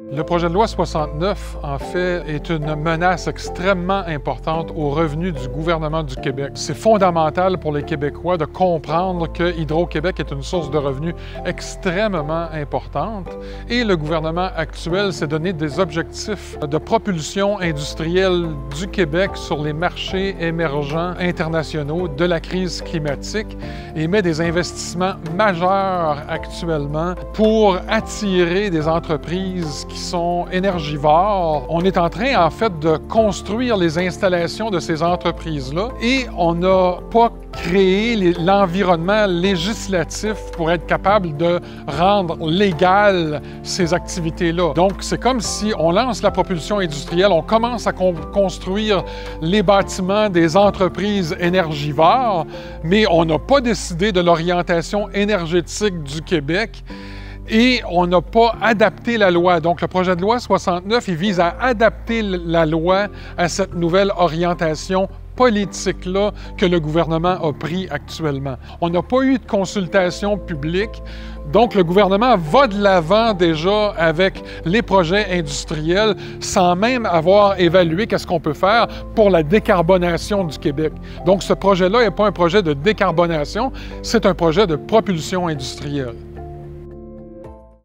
Le projet de loi 69, en fait, est une menace extrêmement importante aux revenus du gouvernement du Québec. C'est fondamental pour les Québécois de comprendre que Hydro-Québec est une source de revenus extrêmement importante et le gouvernement actuel s'est donné des objectifs de propulsion industrielle du Québec sur les marchés émergents internationaux de la crise climatique et met des investissements majeurs actuellement pour attirer des entreprises qui sont énergivores. On est en train, en fait, de construire les installations de ces entreprises-là et on n'a pas créé l'environnement législatif pour être capable de rendre légales ces activités-là. Donc, c'est comme si on lance la propulsion industrielle, on commence à construire les bâtiments des entreprises énergivores, mais on n'a pas décidé de l'orientation énergétique du Québec et on n'a pas adapté la loi. Donc, le projet de loi 69, il vise à adapter la loi à cette nouvelle orientation politique-là que le gouvernement a pris actuellement. On n'a pas eu de consultation publique, donc le gouvernement va de l'avant déjà avec les projets industriels sans même avoir évalué qu'est-ce qu'on peut faire pour la décarbonation du Québec. Donc ce projet-là n'est pas un projet de décarbonation, c'est un projet de propulsion industrielle.